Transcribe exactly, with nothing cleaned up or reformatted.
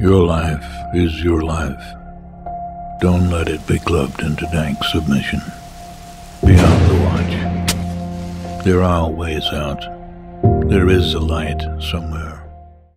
Your life is your life. Don't let it be clubbed into dank submission. Beyond the watch, there are ways out. There is a light somewhere.